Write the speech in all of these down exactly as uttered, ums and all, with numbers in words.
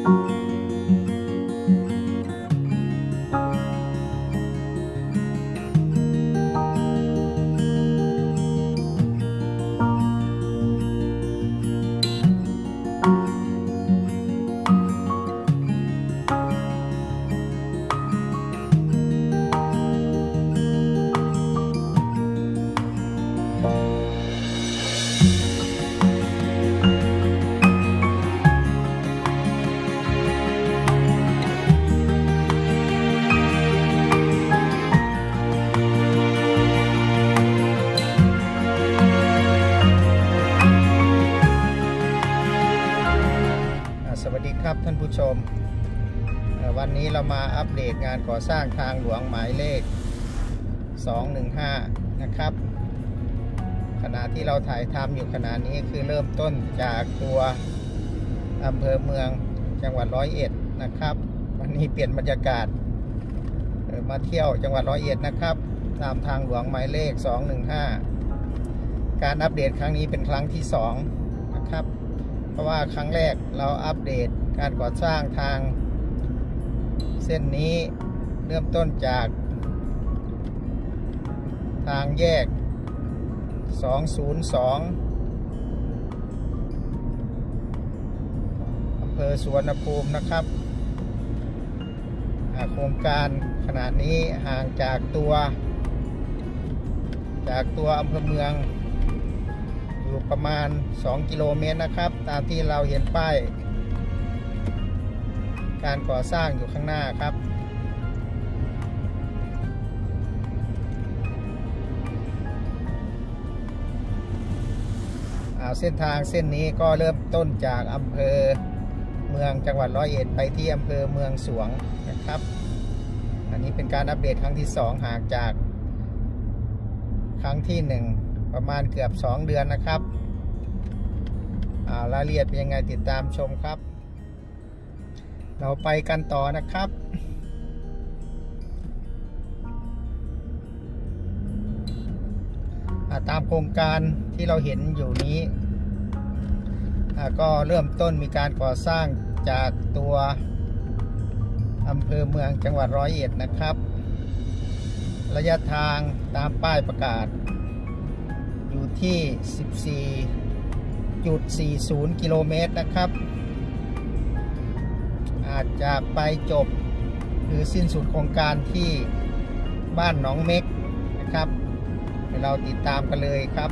สวัสดีครับท่านผู้ชมวันนี้เรามาอัปเดตงานก่อสร้างทางหลวงหมายเลขสองหนึ่งห้านะครับขณะที่เราถ่ายทำอยู่ขณะนี้คือเริ่มต้นจากตัวอำเภอเมืองจังหวัดร้อยเอ็ดนะครับวันนี้เปลี่ยนบรรยากาศมาเที่ยวจังหวัดร้อยเอ็ดนะครับตามทางหลวงหมายเลขสองหนึ่งห้าการอัปเดตครั้งนี้เป็นครั้งที่สองนะครับเพราะว่าครั้งแรกเราอัปเดตการก่อสร้างทางเส้นนี้เริ่มต้นจากทางแยกสองศูนย์สองอำเภอสุวรรณภูมินะครับโครงการขนาดนี้ห่างจากตัวจากตัวอำเภอเมืองอยู่ประมาณสองกิโลเมตรนะครับตามที่เราเห็นป้ายการก่อสร้างอยู่ข้างหน้าครับเส้นทางเส้นนี้ก็เริ่มต้นจากอำเภอเมืองจังหวัดร้อยเอ็ดไปที่อำเภอเมืองสวงนะครับอันนี้เป็นการอัปเดตครั้งที่สองห่างจากครั้งที่หนึ่งประมาณเกือบสองเดือนนะครับรายละเอียดเป็นยังไงติดตามชมครับเราไปกันต่อนะครับตามโครงการที่เราเห็นอยู่นี้ก็เริ่มต้นมีการก่อสร้างจากตัวอำเภอเมืองจังหวัดร้อยเอ็ดนะครับระยะทางตามป้ายประกาศอยู่ที่ สิบสี่จุดสี่ศูนย์ กิโลเมตรนะครับอาจจะไปจบหรือสิ้นสุดโครงการที่บ้านหนองเม็กนะครับเดี๋ยวเราติดตามกันเลยครับ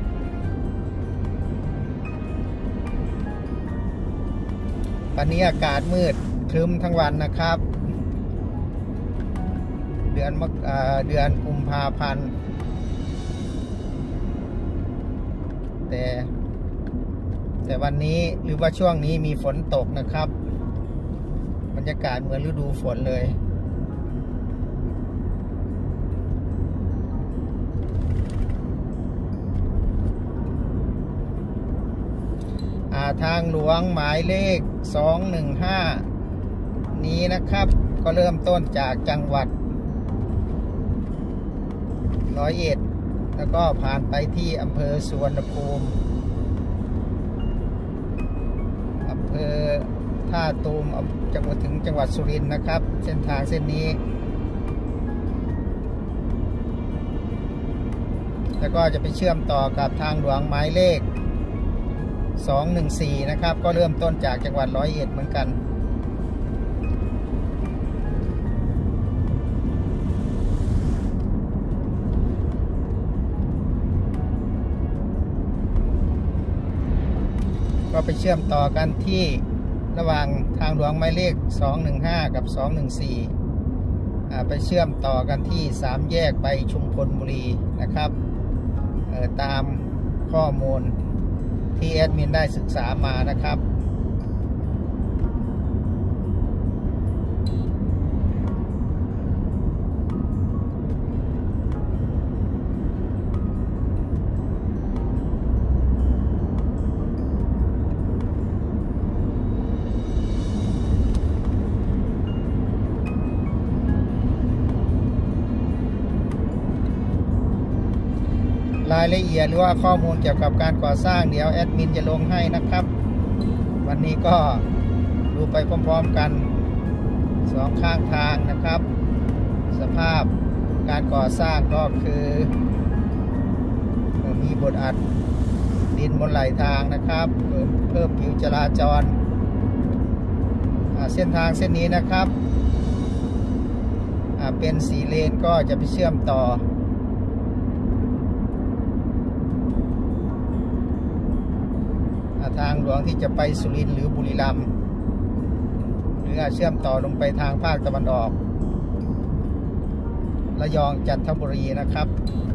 วันนี้อากาศมืดครึ้มทั้งวันนะครับเดือนมกราเดือนกุมภาพันธ์แต่แต่วันนี้หรือว่าช่วงนี้มีฝนตกนะครับบรรยากาศเหมือนฤดูฝนเลยทางหลวงหมายเลขสองหนึ่งห้านี้นะครับก็เริ่มต้นจากจังหวัดร้อยเอ็ดแล้วก็ผ่านไปที่อำเภอสุวรรณภูมิอำเภอท่าตูมจังหวัดถึงจังหวัดสุรินทร์นะครับเส้นทางเส้นนี้แล้วก็จะไปเชื่อมต่อกับทางหลวงหมายเลขสองหนึ่งสี่นะครับก็เริ่มต้นจากจังหวัดร้อยเอ็ดเหมือนกันก็ไปเชื่อมต่อกันที่ระหว่างทางหลวงหมายเลขสองหนึ่งห้ากับสองหนึ่งสี่อ่าไปเชื่อมต่อกันที่สามแยกไปชุมพลบุรีนะครับเอ่อตามข้อมูลที่แอดมินได้ศึกษามานะครับ รายละเอียดหรือว่าข้อมูลเกี่ยวกับการก่อสร้างเดี๋ยวแอดมินจะลงให้นะครับวันนี้ก็ดูไปพร้อมๆกันสองข้างทางนะครับสภาพการก่อสร้างก็คือมีบดอัดดินบนไหลทางนะครับเพิ่มเพิ่มผิวจราจรเส้นทางเส้นนี้นะครับเป็นสี่เลนก็จะไปเชื่อมต่อทางหลวงที่จะไปสุรินทร์หรือบุรีรัมย์หรือเชื่อมต่อลงไปทางภาคตะวันออกระยองจันทบุรีนะครับ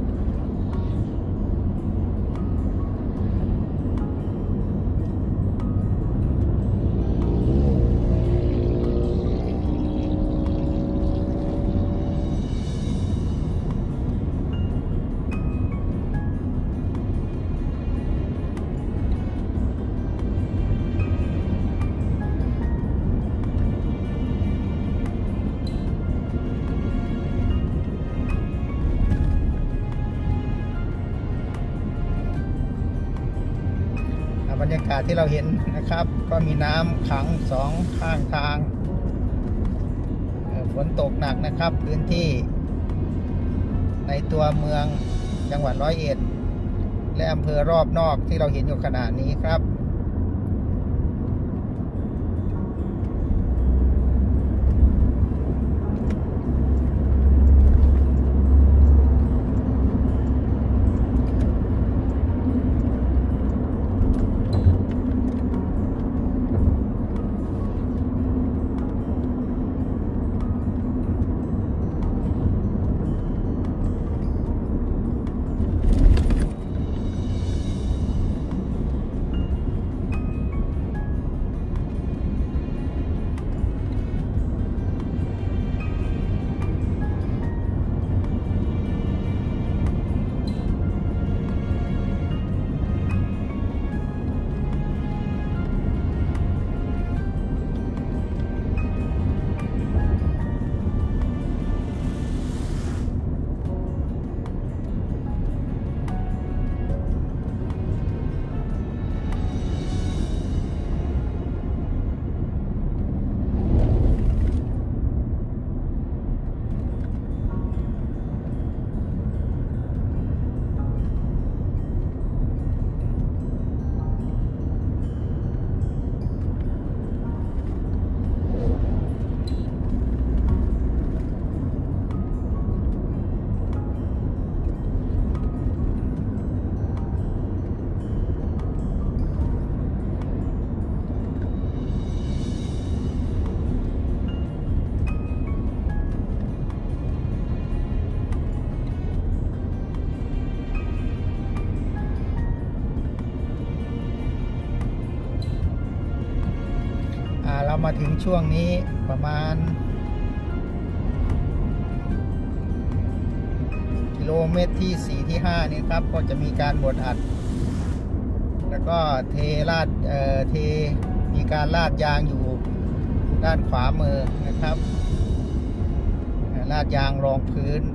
บรรยากาศที่เราเห็นนะครับก็มีน้ำขังสองข้างทางฝนตกหนักนะครับพื้นที่ในตัวเมืองจังหวัดร้อยเอ็ดและอำเภอรอบนอกที่เราเห็นอยู่ขณะนี้ครับเรามาถึงช่วงนี้ประมาณกิโลเมตรที่สี่ที่ห้านี่ครับก็จะมีการบดอัดแล้วก็เทลาดเอ่อเทมีการลาดยางอยู่ด้านขวามือนะครับลาดยางรองพื้น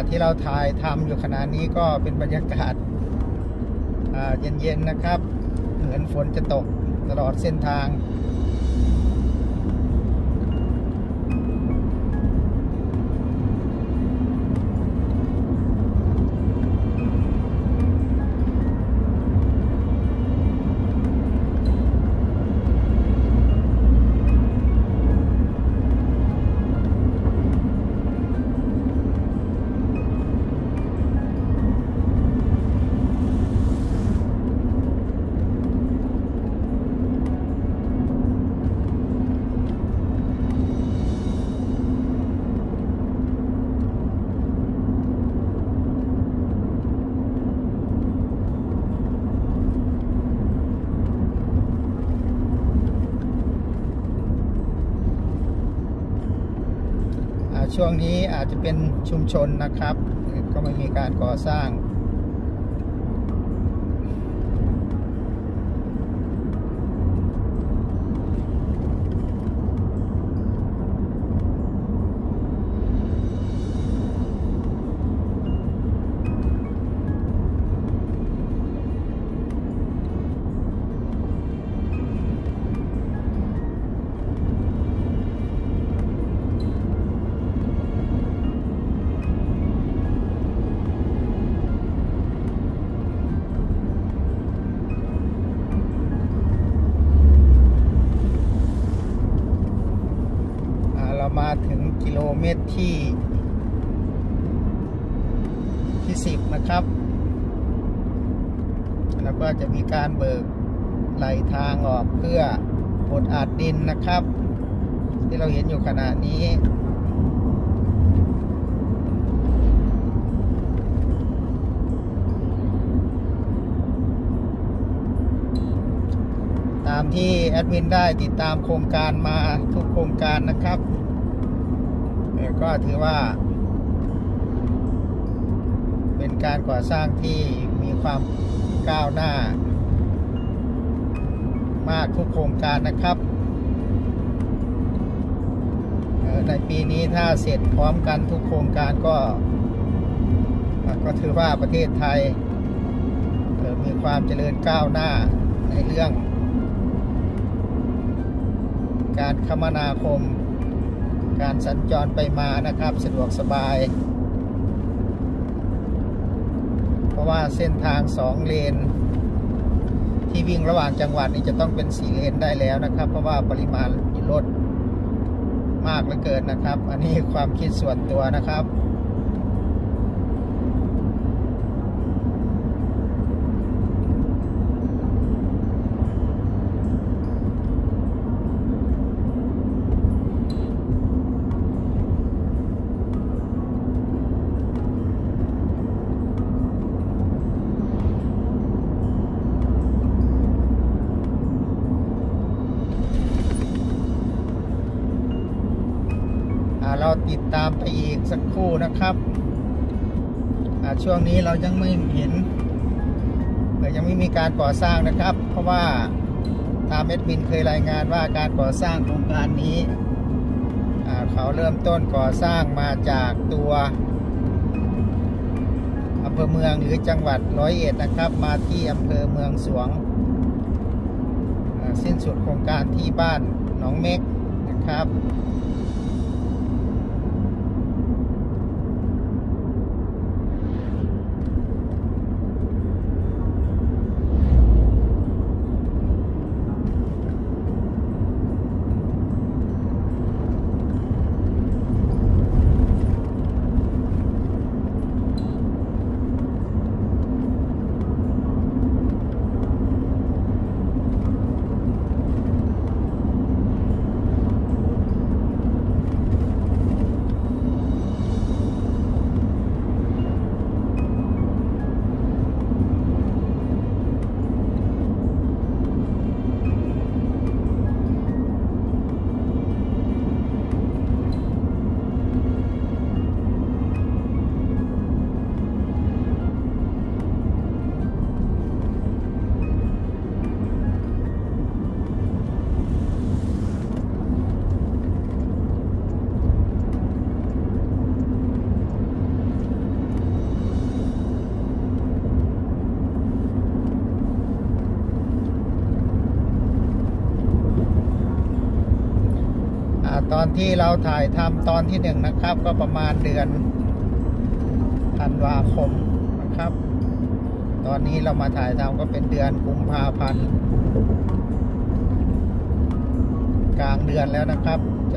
ที่เราถ่ายทำอยู่ขณะนี้ก็เป็นบรรยากาศเย็นๆนะครับเหมือนฝนจะตกตลอดเส้นทางช่วงนี้อาจจะเป็นชุมชนนะครับก็ไม่มีการก่อสร้างมาถึงกิโลเมตรที่ที่สิบนะครับแล้วก็จะมีการเบิกไหลทางออกเพื่อบดอัดดินนะครับที่เราเห็นอยู่ขณะนี้ตามที่แอดมินได้ติดตามโครงการมาทุกโครงการนะครับก็ถือว่าเป็นการก่อสร้างที่มีความก้าวหน้ามากทุกโครงการนะครับในปีนี้ถ้าเสร็จพร้อมกันทุกโครงการก็ก็ถือว่าประเทศไทยมีความเจริญก้าวหน้าในเรื่องการคมนาคมการสัญจรไปมานะครับสะดวกสบายเพราะว่าเส้นทางสองเลนที่วิ่งระหว่างจังหวัดนี้จะต้องเป็นสี่เลนได้แล้วนะครับเพราะว่าปริมาณรถมากเหลือเกินนะครับอันนี้ความคิดส่วนตัวนะครับเราติดตามไปอีกสักครู่นะครับช่วงนี้เรายังไม่เห็นยังไม่มีการก่อสร้างนะครับเพราะว่าตามแอดมินเคยรายงานว่าการก่อสร้างโครงการนี้เขาเริ่มต้นก่อสร้างมาจากตัวอำเภอเมืองหรือจังหวัดร้อยเอ็ดนะครับมาที่อำเภอเมืองสวงสิ้นสุดโครงการที่บ้านหนองเม็กนะครับตอนที่เราถ่ายทำตอนที่หนึ่งนะครับก็ประมาณเดือนธันวาคมนะครับตอนนี้เรามาถ่ายทำก็เป็นเดือนกุมภาพันธ์กลางเดือนแล้วนะครับจะ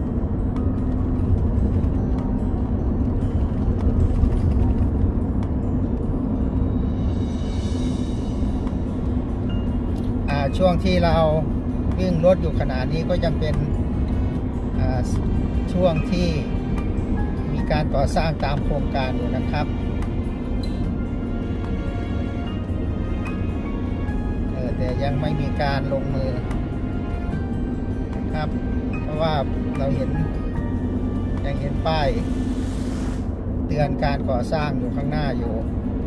ช่วงที่เราวิ่งรถอยู่ขณะนี้ก็ยังเป็นช่วงที่มีการก่อสร้างตามโครงการอยู่นะครับแต่ยังไม่มีการลงมือนะครับเพราะว่าเราเห็นยังเห็นป้ายเตือนการก่อสร้างอยู่ข้างหน้าอยู่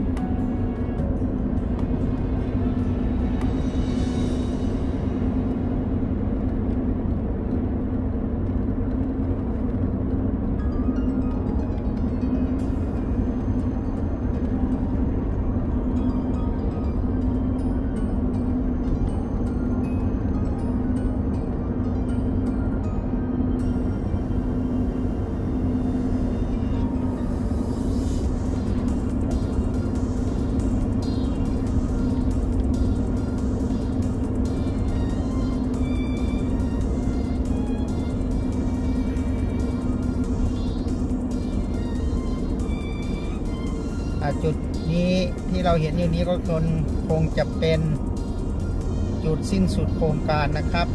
จุดนี้ที่เราเห็นอยู่นี้ก็คงคงจะเป็นจุดสิ้นสุดโครงการนะครับ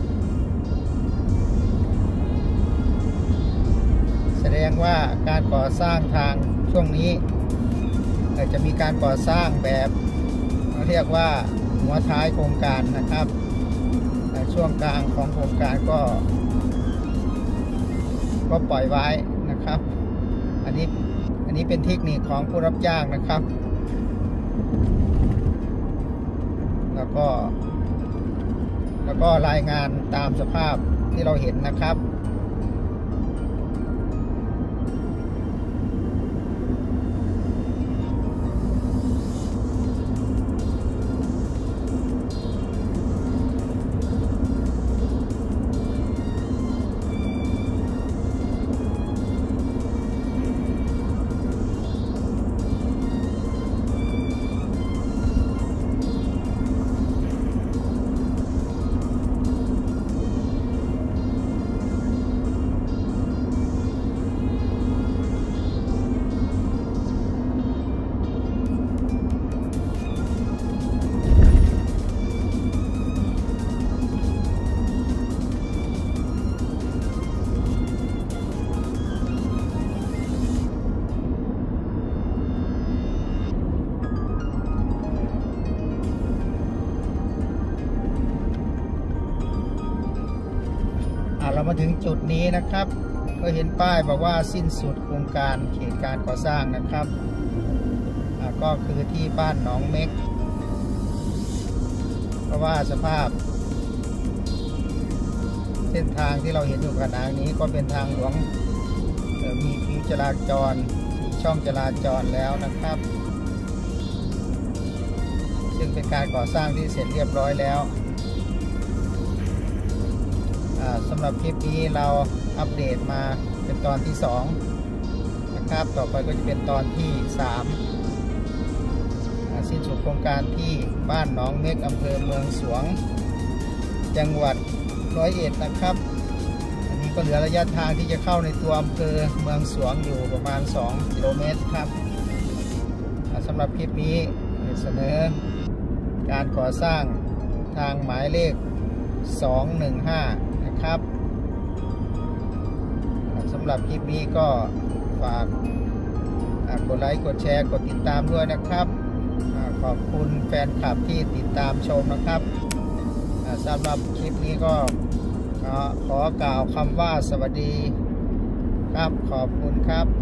แสดงว่าการก่อสร้างทางช่วงนี้จะมีการก่อสร้างแบบเรียกว่าหัวท้ายโครงการนะครับช่วงกลางของโครงการก็ก็ปล่อยไว้นะครับอันนี้อันนี้เป็นเทคนิคของผู้รับจ้างนะครับแล้วก็แล้วก็รายงานตามสภาพที่เราเห็นนะครับเรามาถึงจุดนี้นะครับก็เห็นป้ายบอกว่าสิ้นสุดโครงการเขตการก่อสร้างนะครับก็คือที่บ้านหนองเม็กเพราะว่าสภาพเส้นทางที่เราเห็นอยู่ขณะนี้ก็เป็นทางหลวงมีผิวจราจรสี่ช่องจราจรแล้วนะครับซึ่งเป็นการก่อสร้างที่เสร็จเรียบร้อยแล้วสำหรับคลิปนี้เราอัปเดตมาเป็นตอนที่สองนะครับต่อไปก็จะเป็นตอนที่สามสิ้นสุดโครงการที่บ้านหนองเม็กอำเภอเมืองสวงจังหวัดร้อยเอ็ดนะครับอันนี้ก็เหลือระยะทางที่จะเข้าในตัวอำเภอเมืองสวงอยู่ประมาณสองกิโลเมตรครับสำหรับคลิปนี้เสนอการก่อสร้างทางหมายเลขสองหนึ่งห้านะครับสำหรับคลิปนี้ก็ฝากกดไลค์กดแชร์กดติดตามด้วยนะครับขอบคุณแฟนคลับที่ติดตามชมนะครับสำหรับคลิปนี้ก็ขอกล่าวคำว่าสวัสดีครับขอบคุณครับ